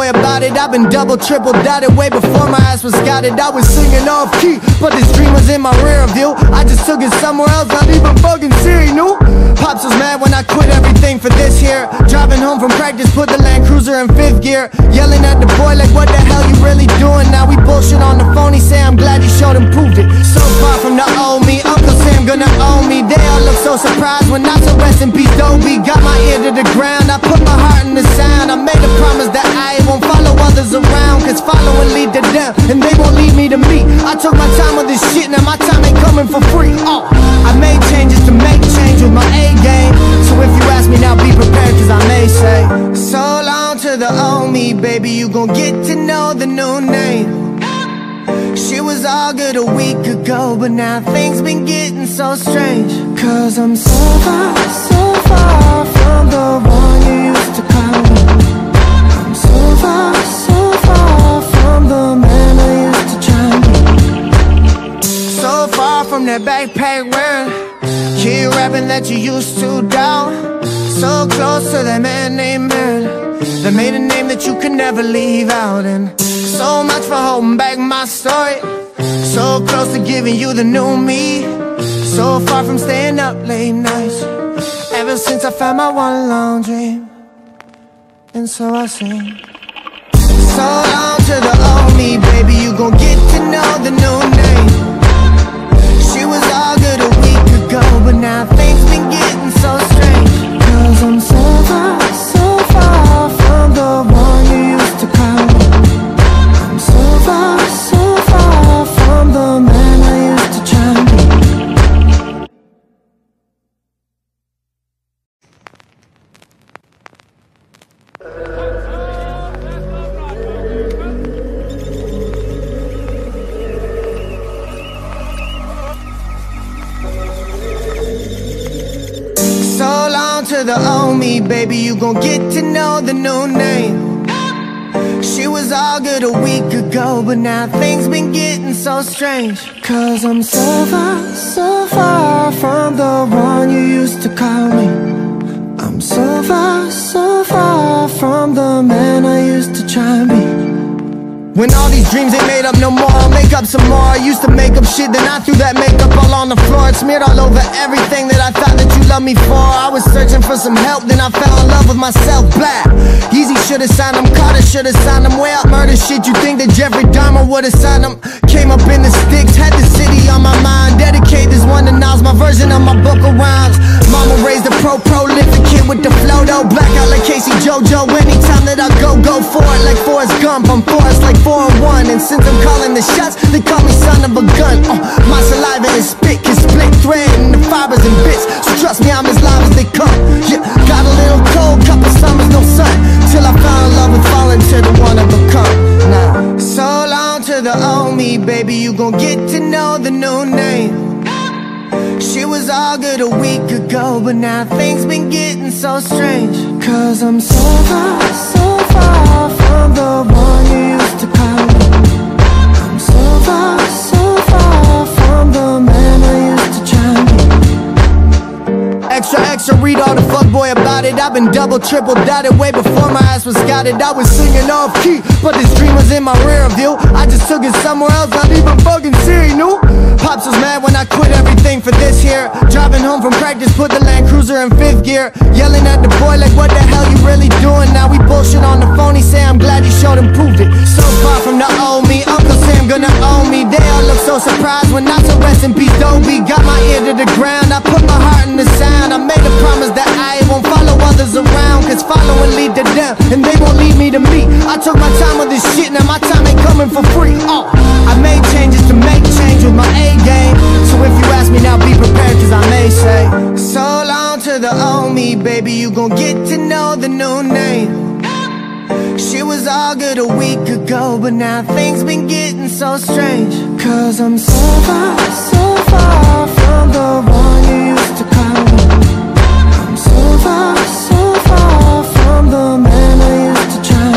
about it. I've been double, triple dotted way before my ass was scouted. I was singing off key, but this dream was in my rear view. I just took it somewhere else, not even fucking Siri knew. Pops was mad when I quit everything for this here. Driving home from practice, put the Land Cruiser in fifth gear. Yelling at the boy like, what the hell you really doing? Now we bullshit on the phone, he say I'm glad he showed and proved it. So far from the old me, Uncle Sam gonna own me. They all look so surprised when I said rest in peace Dobie. Got my ear to the ground, I put my heart in the sound. I made a promise that I won't follow others around, cause following lead to them, and they won't lead me to me. I took my time with this shit, now my time ain't coming for free. Oh, I made changes to make change with my A game. So if you ask me now, be prepared, cause I may say, so long to the old me, baby, you gon' get to know the new name. She was all good a week ago, but now things been getting so strange. Cause I'm so far, so far from the one you used to call me. I'm so far, so far from the man I used to try me. So far from that backpack wearing, kid rapping that you used to doubt. So close to that man named Merlin, that made a name that you could never leave out. And so much for holding back my story, so close to giving you the new me. So far from staying up late nights, ever since I found my one long dream. And so I sing, so long to the old me, baby, you gon' get to know the new name. She was all good a week ago, but now things been getting so strange. Cause I'm so far, so far from the one you used to call me. I'm so far, so far from the man I used to try me. So long to the old me, baby, you gon' get to know the new name. She was all good a week ago, but now things been getting so strange. Cause I'm so far, so far from the one you used to call me. I'm so far, so far from the man I used to try and be. When all these dreams ain't made up no more, I'll make up some more. I used to make up shit, then I threw that makeup all on the floor. It smeared all over everything that I thought that you loved me for. I was searching for some help, then I fell in love with myself. Black Easy should've signed him, Carter should've signed him. Way up murder shit, you think that Jeffrey Dahmer would've signed him. Came up in the sticks, had the city on my mind. Dedicate this one to Nas, my version of my book of rhymes. Mama raised a pro, prolific kid with the flow though. Blackout like Casey JoJo, anytime that I go, go for it. Like Forrest Gump, I'm Forrest like four and one. And since I'm calling the shots, they call me son of a gun. uh, My saliva and spit can split thread in the fibers and bits. So trust me, I'm as live as they come. Yeah, got a little cold, couple summers, no sun, till I fell in love with falling to the one I become. Now, so long to the old me, baby, you gon' get to know the new name. She was all good a week ago, but now things been getting so strange. Cause I'm so far, so far from the one you used to call me. I'm so far, so far from the man I used to try me. Extra, extra, read all the fuckboy about it. I've been double, triple dotted way before my ass was scouted. I was singing off key, but this dream was in my rear view. I just took it somewhere else, not even fucking Siri knew. Pops was mad when I quit everything for this here. Driving home from practice, put the Land Cruiser in fifth gear. Yelling at the boy like, what the hell you really doing? Now we bullshit on the phone, he say I'm glad he showed and proved it. So far from the old me, Uncle Sam gonna own me. They all look so surprised when I said rest in peace Dobie. Got my ear to the ground, I put my heart in the sound. I made a promise that I won't follow others around, cause following lead to them, and they won't lead me to me. I took my time with this shit, now my time ain't coming for free. Oh, I made changes to make change with my A game. So if you ask me now, be prepared, cause I may say, so long to the old me, baby, you gon' get to know the new name. She was all good a week ago, but now things been getting so strange. Cause I'm so far, so far from the one you used to call me. I'm so far, so far from the man I used to try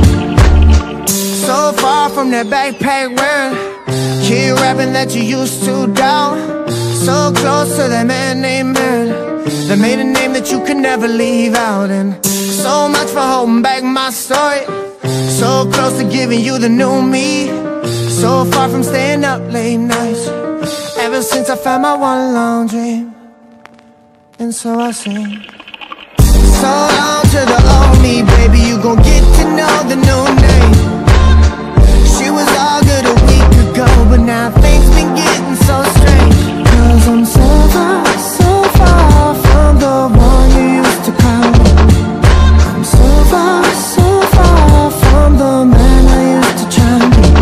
me. So far from that backpack wearing, kid rapping that you used to doubt. So close to that man named Merlin, that made a name that you could never leave out. And so much for holding back my story, So close to giving you the new me, so far from staying up late nights. Ever since I found my one long dream, and so I sing. So long to the old me, baby, you gon' get to know the new name. She was all good a week ago, but now things been getting so strange. Cause I'm so far, so far from the one you used to call me. I'm so far, so far from the man I used to try to be.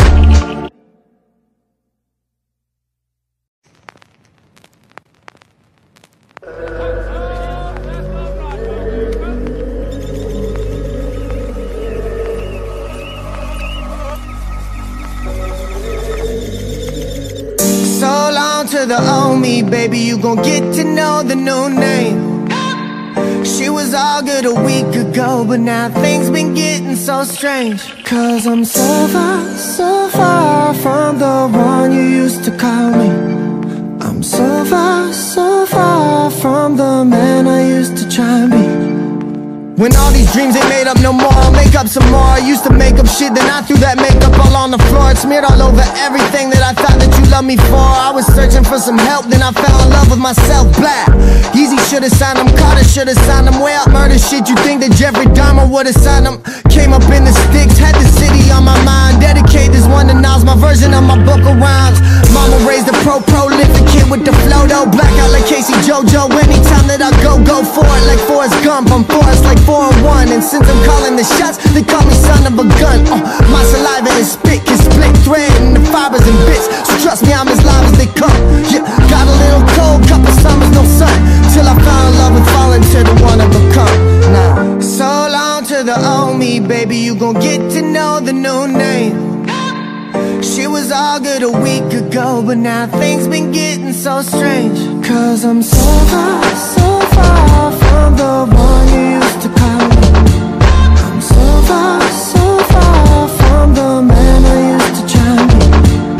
So long to the old me, baby, you gon' get to know the new name. She was all good a week ago, but now things been getting so strange. Cause I'm so far, so far from the one you used to call me. I'm so far, so far from the man I used to try and be. When all these dreams ain't made up no more, I'll make up some more. I used to make up shit, then I threw that makeup all on the floor. It smeared all over everything that I thought that you loved me for. I was searching for some help, then I fell in love with myself. Black Easy should've signed him, Carter should've signed him. Way up murder shit, you think that Jeffrey Dahmer would've signed him. Came up in the sticks, had the city on my mind. Dedicate this one to Nas, my version of my book of rhymes. Mama raised a pro, prolific kid with the flow though. Blackout like Casey JoJo, anytime that I go, go for it. Like Forrest Gump, I'm Forrest like four and one. And since I'm calling the shots, they call me son of a gun. uh, My saliva and spit can split thread into fibers and bits. So trust me, I'm as live as they come. Yeah, got a little cold, couple summers, no sun, till I fell in love with falling to the one I become. Now, so long to the old me, baby, you gon' get to know the new name. She was all good a week ago, but now things been getting so strange. Cause I'm so far, so far from the one you used to call me. I'm so far, so far from the man I used to try to be.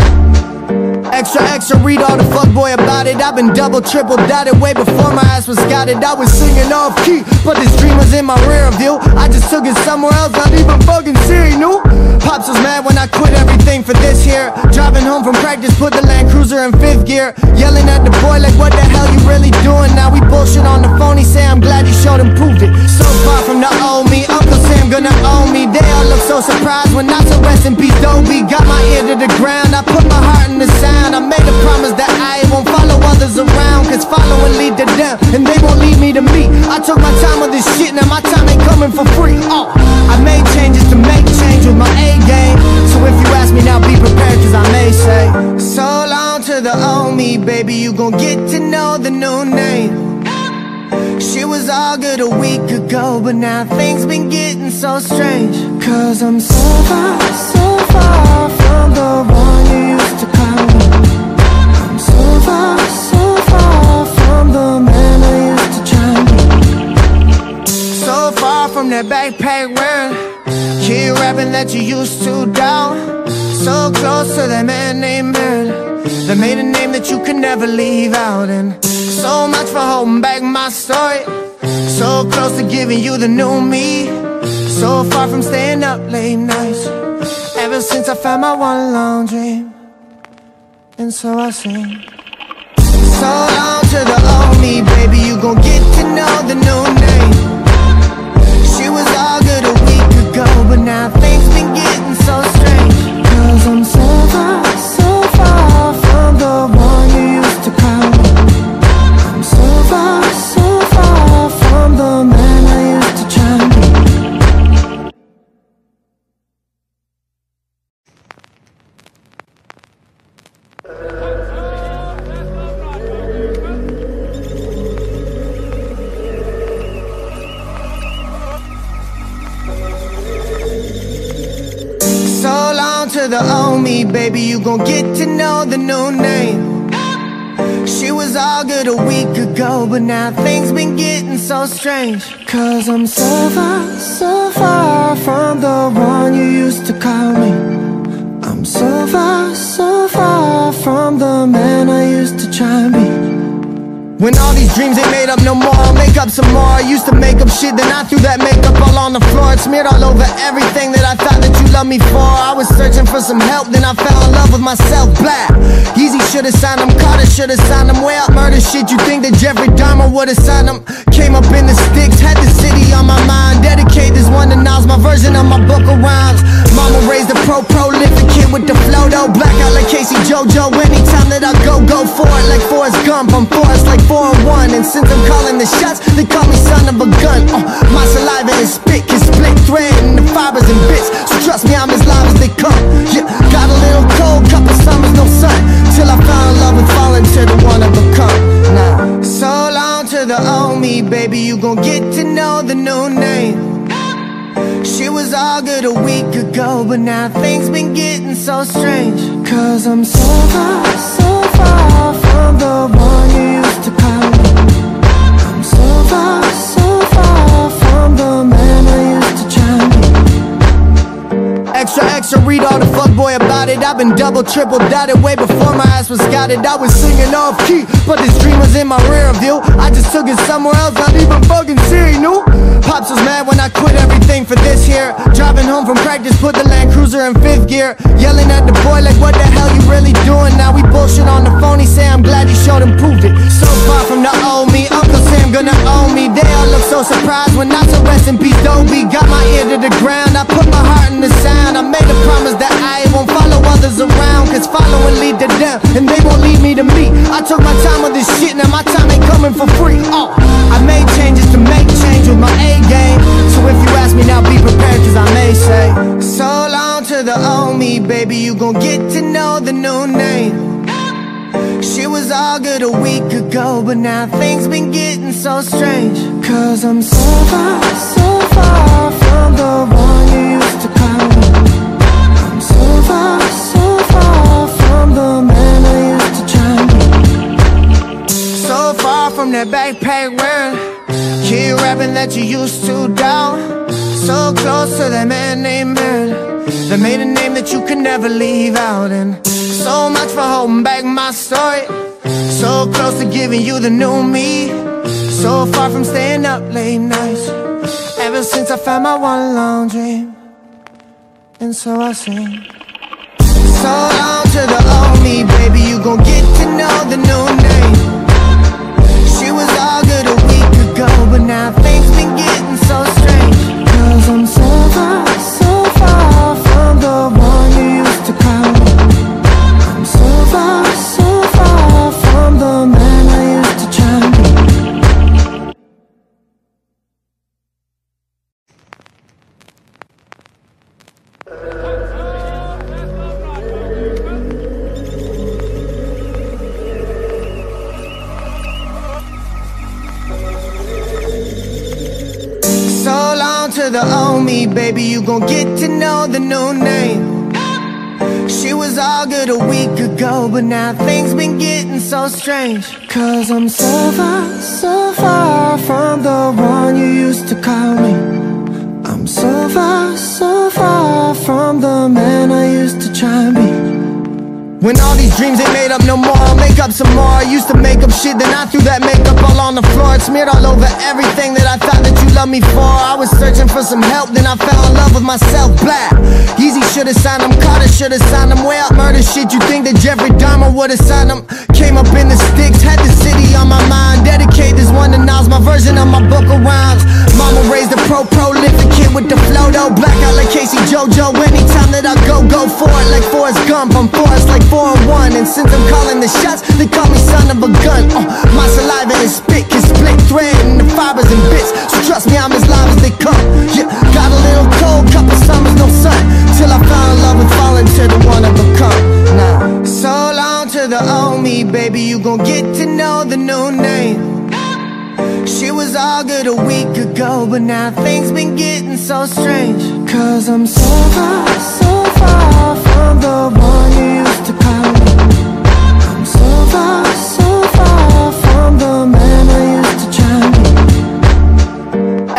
Extra, extra, read all the fuckboy about it. I've been double, triple dotted way before my ass was scouted. I was singing off key, but this dream was in my rear view. I just took it somewhere else, not even fucking Siri knew. Pops was mad when I quit everything for this here. Driving home from practice, put the Land Cruiser in fifth gear. Yelling at the boy like, what the hell you really doing? Now we bullshit on the phone, he say I'm glad you showed him, proved it. So far from the old me, Uncle Sam gonna own me. They all look so surprised when I said rest in peace, Dobie. Got my ear to the ground, I put my heart in the sound. I made a promise that I won't follow others around, cause following lead to them, and they won't lead me to me. I took my time with this shit, now my time ain't coming for free. Oh, I made changes to make change with my A game. So if you ask me now, be prepared, cause I may say, so long to the old me, baby, you gon' get to know the new name. She was all good a week ago, but now things been getting so strange. Cause I'm so far, so far from the one you used to call me. I'm so far, so far from the man I used to try to be. So far from that backpack wearing, kid rapping that you used to doubt. So close to that man named Merritt, that made a name that you could never leave out. And so much for holding back my story, so close to giving you the new me, so far from staying up late nights. Ever since I found my one long dream, and so I sing. So long to the old me, baby, you gon' get to know the new name. She was all good a week ago, but now things been getting so strange. Cause I'm so far, so far from the one you used to call me. I'm so far, so far from the man I used to try to be. To the old me, baby, you gon' get to know the new name. She was all good a week ago, but now things been getting so strange. Cause I'm so far, so far from the one you used to call me. I'm so far, so far from the man I used to try to be. When all these dreams ain't made up no more, I'll make up some more. I used to make up shit, then I threw that makeup all on the floor. It smeared all over everything that I thought that you loved me for. I was searching for some help, then I fell in love with myself. Black Easy should've signed him, Carter should've signed him. Way up murder shit, you think that Jeffrey Dahmer would've signed him. Came up in the sticks, had the city on my mind. Dedicate this one to Nas, my version of my book of rhymes. Mama raised a pro, prolific kid with the flow though. Blackout like Casey JoJo, anytime that I go, go for it. Like Forrest Gump, I'm Forrest like four and one. And since I'm calling the shots, they call me son of a gun. uh, My saliva and spit can split thread into fibers and bits. So trust me, I'm as live as they come. Yeah, got a little cold, couple summers, no sun, till I fell in love and fall into the one I become. Now, so long to the old me, baby, you gon' get to know the new name. She was all good a week ago, but now things been getting so strange. Cause I'm so far, so far from the one you used to call me. I'm so far, so far from the man I used to try me. Extra, extra, read all the fuckboy about it. I've been double, triple dotted way before my ass was scouted. I was singing off key, but this dream was in my rear view. I just took it somewhere else, not even fucking Siri knew. Pops was mad when I quit everything for this here. Driving home from practice, put the Land Cruiser in fifth gear. Yelling at the boy like, what the hell you really doing? Now we bullshit on the phone, he say I'm glad he showed and proved it. So far from the old me, Uncle Sam gonna own me. They all look so surprised when I said rest in peace Dobie. Got my ear to the ground, I put my heart in the sound. I made a promise that I won't follow others around, cause following lead to them, and they won't lead me to me. I took my time with this shit, now my time ain't coming for free. Oh, I made changes to make change with my A game. So if you ask me now, be prepared, cause I may say, so long to the old me, baby, you gon' get to know the new name. She was all good a week ago, but now things been getting so strange. Cause I'm so far, so far from the one you used to call me. I'm so far, so far from the man I used to try me. So far from that backpack wearing, kid rapping that you used to down. So close to that man named Mary, that made a name that you could never leave out. And so much for holding back my story, so close to giving you the new me. So far from staying up late nights, ever since I found my one long dream. And so I sing, so long to the old me, baby, you gon' get to know the new name. She was all good a week ago, but now things been getting so strange. Cause I'm so far, so far from the one you used to call me. I'm so far, so far from the man I used to try me. So long to the old me, baby, you gon' get to know the new name. She was all good a week ago, but now things been getting so strange. Cause I'm so far, so far from the one you used to call me. I'm so far, so far from the man I used to try me. When all these dreams ain't made up no more, I'll make up some more. I used to make up shit, then I threw that makeup all on the floor. It smeared all over everything that I thought that you loved me for. I was searching for some help, then I fell in love with myself. Black Easy should've signed him, Carter should've signed him. Way up murder shit, you think that Jeffrey Dahmer would've signed him. Came up in the sticks, had the city on my mind. Dedicate this one to Nas, my version of my book of rhymes. Mama raised a pro, prolific kid with the flow though. Blackout like Casey JoJo, anytime that I go, go for it. Like Forrest Gump, I'm Forrest like four and one. And since I'm calling the shots, they call me son of a gun. uh, My saliva and spit can split thread into fibers and bits. So trust me, I'm as live as they come. Yeah, got a little cold, couple summers, no sun, till I fell in love and fall into the one I become. Now, so long to the old me, baby, you gon' get to know the new name. She was all good a week ago, but now things been getting so strange. Cause I'm so far, so far from the one you used to call me. I'm so far, so far from the man I used to try me.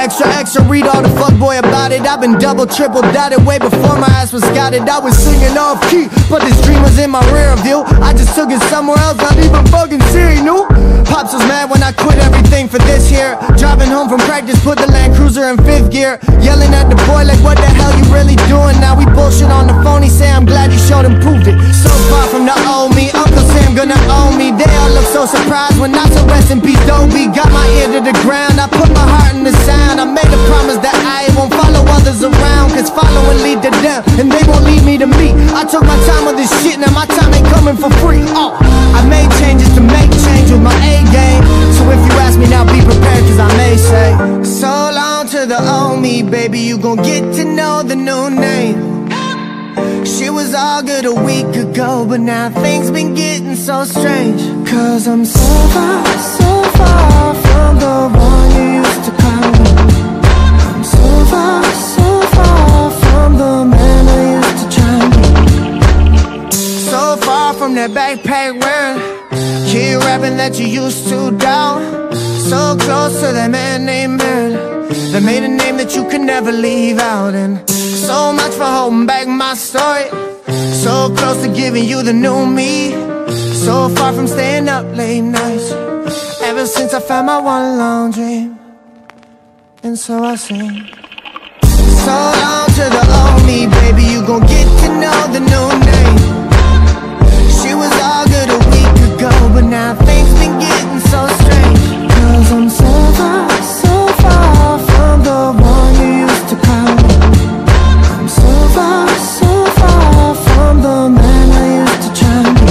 Extra, extra, read all the fuckboy about it. I've been double, triple dotted way before my ass was scouted. I was singing off key, but this dream was in my rear view. I just took it somewhere else, not even fucking Siri knew. Pops was mad when I quit everything for this here. Driving home from practice, put the Land Cruiser in fifth gear. Yelling at the boy like, what the hell you really doing? Now we bullshit on the phone, he say I'm glad you showed and proved it. So far from the old me, Uncle Sam gonna own me. They all look so surprised when I said rest in peace Dobie. Got my ear to the ground, I put my heart in the sound. I made a promise that I won't follow others around, cause following lead to them, and they won't lead me to me. I took my time with this shit, now my time ain't coming for free. Oh, I made changes to make change with my A game. So if you ask me now, be prepared, cause I may say, so long to the old me, baby, you gon' get to know the new name. She was all good a week ago, but now things been getting so strange. Cause I'm so far, so far from the one you used to call me. I'm so far, so far from the man I used to try me. So far from that backpack wearing, kid rapping that you used to down. So close to that man named Merrill, that made a name that you could never leave out. And so much for holding back my story, so close to giving you the new me. So far from staying up late nights, ever since I found my one long dream. And so I sing, so long to the old me, baby, you gon' get to know the new name. She was all good a week ago, but now things been getting so strange. Cause I'm so far, so far from the one you used to call me. I'm so far, so far from the man I used to try me.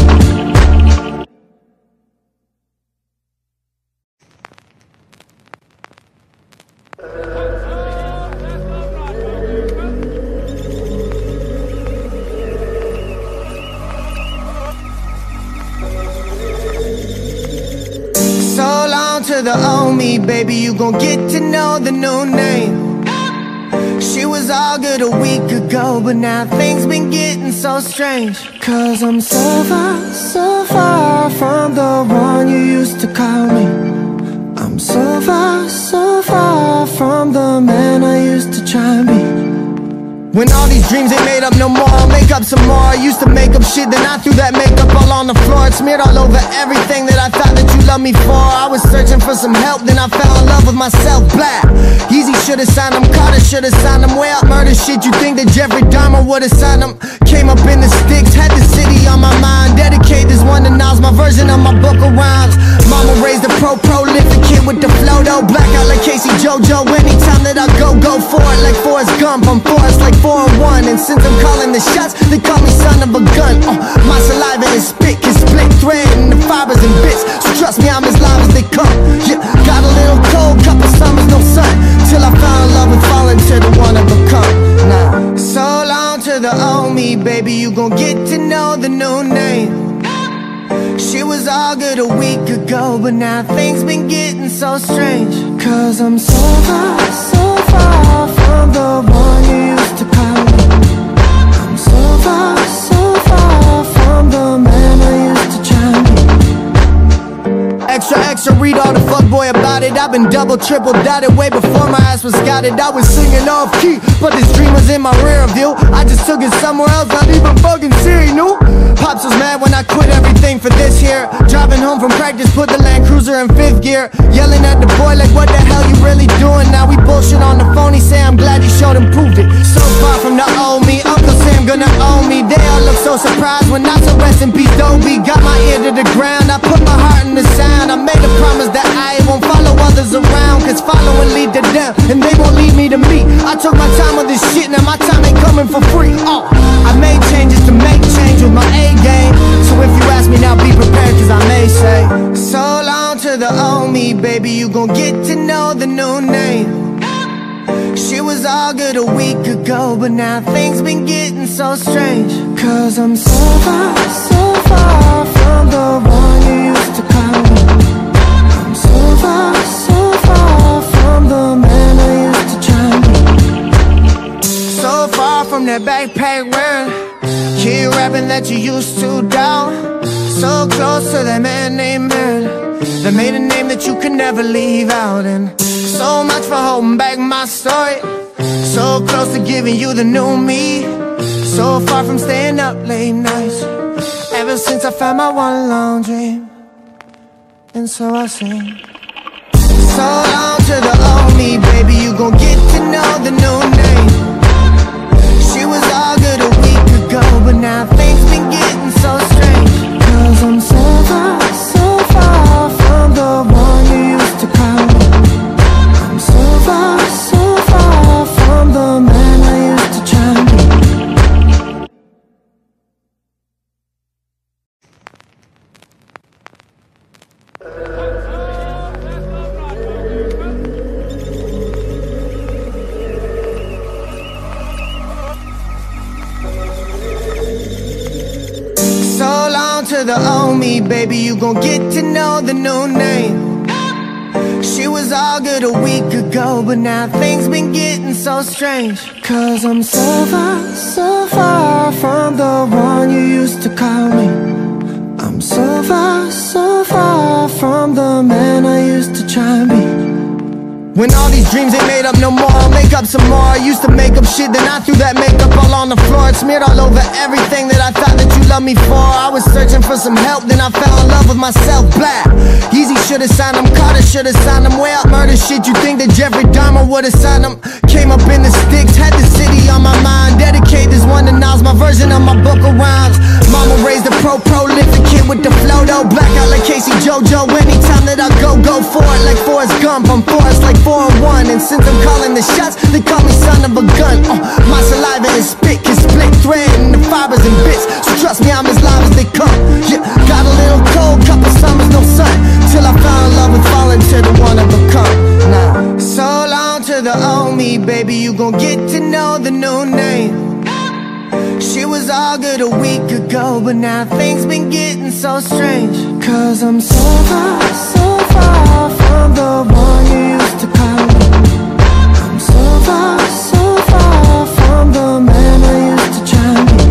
So long to the old me, baby, you gon' get to know the new name. She was all good a week ago, but now things been getting so strange. Cause I'm so far, so far from the one you used to call me. I'm so far, so far from the man I used to try me. When all these dreams ain't made up no more, I'll make up some more. I used to make up shit, then I threw that makeup all on the floor. It smeared all over everything that I thought that you loved me for. I was searching for some help, then I fell in love with myself. Black Easy should've signed him, Carter should've signed him. Way out murder shit, you think that Jeffrey Dahmer would've signed him? Came up in the sticks, had the city on my mind. Dedicate this one to Nas, my version of my book of rhymes. Mama raised a pro, prolific kid with the flow though. Black out like Casey JoJo, anytime that I go, go for it. Like Forrest Gump, I'm Forrest like four and one. And since I'm calling the shots, they call me son of a gun. uh, My saliva and spit can split thread in the fibers and bits. So trust me, I'm as live as they come. Yeah, got a little cold, couple summers, no sun, till I fell in love and fall into the one I become. Now, so long to the old me, baby, you gon' get to know the new name. She was all good a week ago, but now things been getting so strange. Cause I'm so far, so far from the one you used to call me. I'm so far, so far from the man I used to try me. Extra, extra, read all the fuckboy about it. I've been double, triple dotted way before my ass was scouted. I was singing off key, but this dream was in my rear view. I just took it somewhere else, not even fucking Siri knew. Pops was mad when I quit everything for this here. Driving home from practice, put the Land Cruiser in fifth gear. Yelling at the boy like, what the hell you really doing? Now we bullshit on the phone, he say I'm glad you showed and proved it. So far from the old me, Uncle Sam gonna own me. They all look so surprised when I said rest in peace Dobie. Got my ear to the ground, I put my heart in the sound. I made a promise that I won't follow others around, cause following lead to them, and they won't lead me to me. I took my time with this shit, now my time ain't coming for free. Oh, I made changes to make change with my A game. So if you ask me now, be prepared, cause I may say, so long to the old me, baby, you gon' get to know the new name. She was all good a week ago, but now things been getting so strange. Cause I'm so far, so far from the one you used to call me. I'm so far, so far from the man I used to try me. So far from that backpack wearing, kid rapping that you used to down. So close to that man named Merrill, that made a name that you could never leave out. And so much for holding back my story, so close to giving you the new me, so far from staying up late nights, ever since I found my one long dream. And so I sing. So long to the old me, baby, you gon' get to know the new name. She was all good a week ago, but now things been getting so strange. Cause I'm so far, so far from the one you used to call me. I'm so far, so far from the man I used to try to be. So long to the old me, baby, you gon' get to know the new name. She was all good a week ago, but now things been getting so strange. Cause I'm so far, so far from the one you used to call me. I'm so far, so far from the man I used to try to be. When all these dreams ain't made up no more, I'll make up some more. I used to make up shit, then I threw that makeup all on the floor. It smeared all over everything that I thought that you loved me for. I was searching for some help, then I fell in love with myself. Black Easy should've signed him, Carter should've signed him. Way up murder shit, you think that Jeffrey Dahmer would've signed him. Came up in the sticks, had the city on my mind. Dedicate this one to Nas, my version of my book of rhymes. Mama raised a pro, prolific kid with the flow though. Blackout like Casey JoJo, anytime that I go, go for it. Like Forrest Gump, I'm Forrest like four and one. And since I'm calling the shots, they call me son of a gun. uh, My saliva and spit can split thread into fibers and bits. So trust me, I'm as live as they come. Yeah, got a little cold, couple summers, no sun, till I fell in love with falling to the one I've become. Now, so long to the old me, baby, you gon' get to know the new name. She was all good a week ago, but now things been getting so strange. Cause I'm so far, so far from the one you used to call me. I'm so far, so far from the man I used to try to be.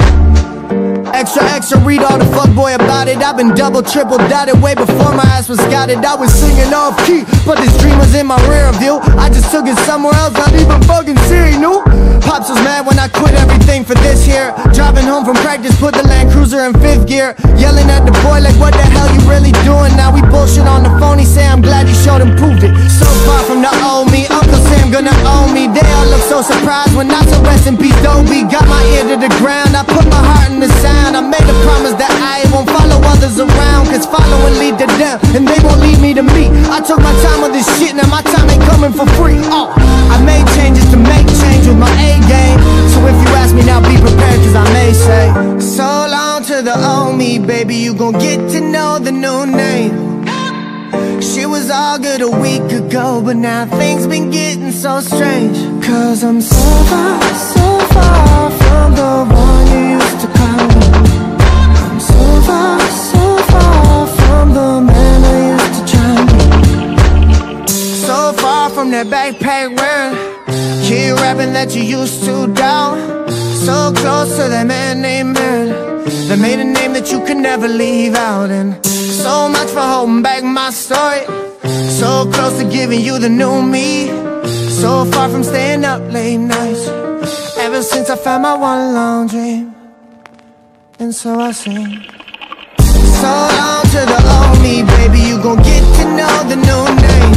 Extra, extra, read all the fuckboy about it. I've been double, triple dotted way before my ass was scouted. I was singing off key, but this dream was in my rear view. I just took it somewhere else, not even fucking Siri knew. Pops was mad when I quit everything for this here. Driving home from practice, put the Land Cruiser in fifth gear. Yelling at the boy like, what the hell you really doing? Now we bullshit on the phone, he say I'm glad you showed him, proved it. So far from the old me, Uncle Sam gonna own me. They all look so surprised when I said rest in peace, Dobie. Got my ear to the ground, I put my heart in the sound. I made a promise that I won't follow others around, cause following lead to them, and they won't lead me to me. I took my time with this shit, now my time ain't coming for free. Oh, I made changes to make change with my A game. So if you ask me now, be prepared, cause I may say. So long to the old me, baby, you gon' get to know the new name. She was all good a week ago, but now things been getting so strange. Cause I'm so far, so far from the one you used to call me. I'm so far, so far from the man I used to try to be. So far from that backpack wearing kid rapping that you used to down. So close to that man named Merritt, that made a name that you could never leave out. And so much for holding back my story, so close to giving you the new me, so far from staying up late nights, ever since I found my one long dream. And so I sing. So long to the old me, baby, you gon' get to know the new name.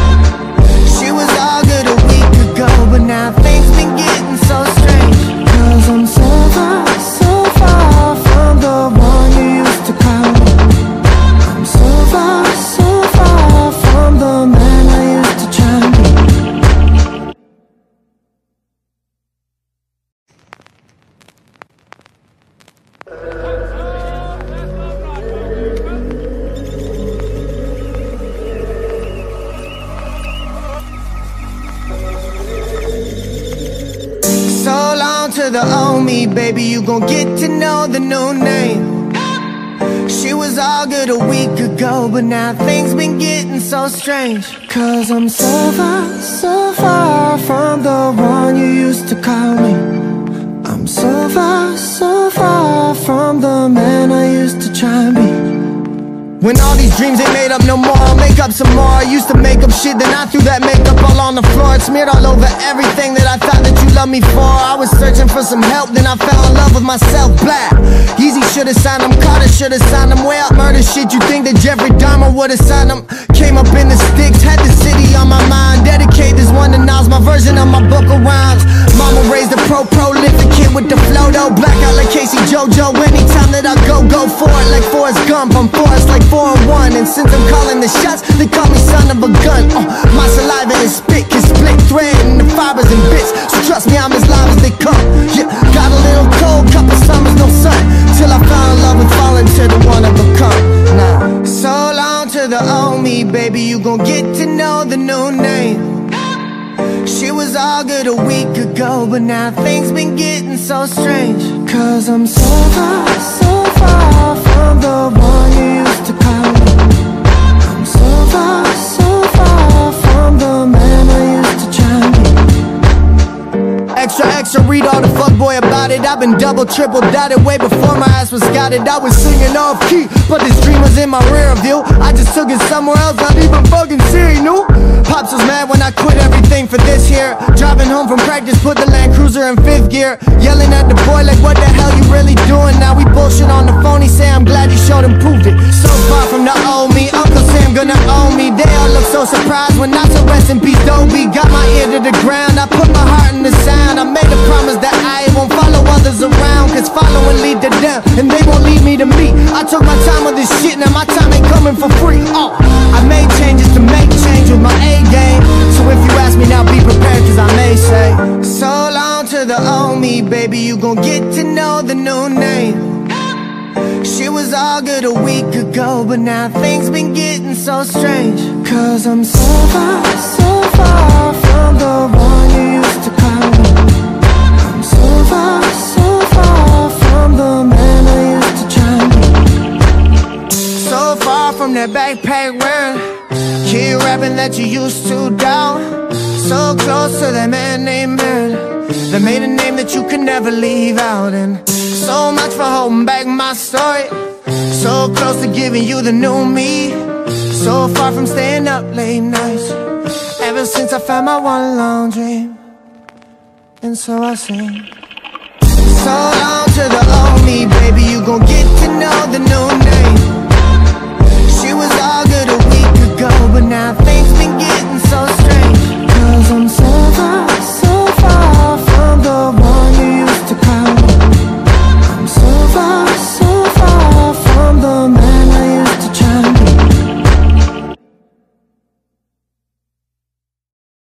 She was all good a week ago, but now things been getting so strange. Cause I'm so far, so far from the one you used to call me. I'm so far, so far from the man I used to try to be. So long to the old me, baby, you gon' get to know the new name. She was all good a week ago, but now things been getting so strange. Cause I'm so far, so far from the one you used to call me. I'm so far, so far from the man I used to try to be. When all these dreams ain't made up no more, I'll make up some more. I used to make up shit, then I threw that makeup all on the floor. It smeared all over everything that I thought that you loved me for. I was searching for some help, then I fell in love with myself. Black Easy should've signed him, Carter should've signed him. Way up murder shit, you think that Jeffrey Dahmer would've signed him. Came up in the sticks, had the city on my mind. Dedicate this one to Nas, my version of my book of rhymes. Mama raised a pro, prolific kid with the flow though. Blackout like Casey JoJo, anytime that I go, go for it. Like Forrest Gump, I'm Forrest like four and one. And since I'm calling the shots, they call me son of a gun. uh, My saliva and spit can split thread into fibers and bits. So trust me, I'm as live as they come. Yeah, got a little cold, couple summers, no sun, till I fell in love with falling to the one I become. Nah, so long to the old me, baby, you gon' get to know the new name. She was all good a week ago, but now things been getting so strange. Cause I'm so far, so far from the one you used to call me. I'm so far, so far from the man I used to try me. Extra, extra, read all the fuckboy about it. I've been double, triple dotted way before my ass was scouted. I was singing off key, but this dream was in my rear view. I just took it somewhere else, not even fucking Siri knew. Pops was mad when I quit everything for this here. Driving home from practice, put the Land Cruiser in fifth gear. Yelling at the boy like, what the hell you really doing? Now we bullshit on the phone, he say I'm glad you showed him, proved it. So far from the old me, Uncle Sam gonna own me. They all look so surprised when I said rest in peace, Dobie. Got my ear to the ground, I put my heart in the sound. I made a promise that I won't follow others around, cause following lead to them, and they won't lead me to me. I took my time with this shit, now my time ain't coming for free. Oh, I made changes to make change with my A game. So if you ask me now, be prepared, cause I may say, so long to the old me, baby, you gon' get to know the new name. She was all good a week ago, but now things been getting so strange. Cause I'm so far, so far from the one you used to call me. I'm so far, so far from the man I used to try me. So far from that backpack wearing, kid rapping that you used to down. So close to that man named Meredith, that made a name that you could never leave out. And so much for holding back my story, so close to giving you the new me. So far from staying up late nights, ever since I found my one long dream. And so I sing, so long to the old me, baby, you gon' get to know